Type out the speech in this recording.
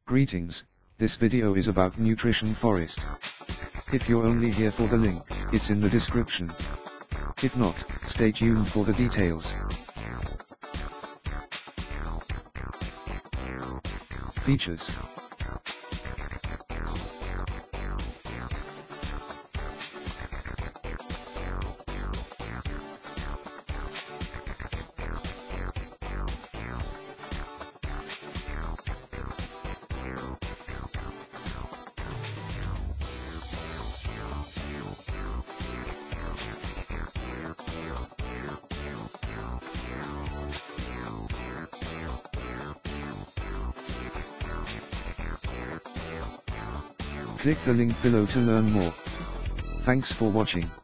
Greetings, this video is about Nutrition Forest. If you're only here for the link, it's in the description. If not, stay tuned for the details. Features. Click the link below to learn more. Thanks for watching.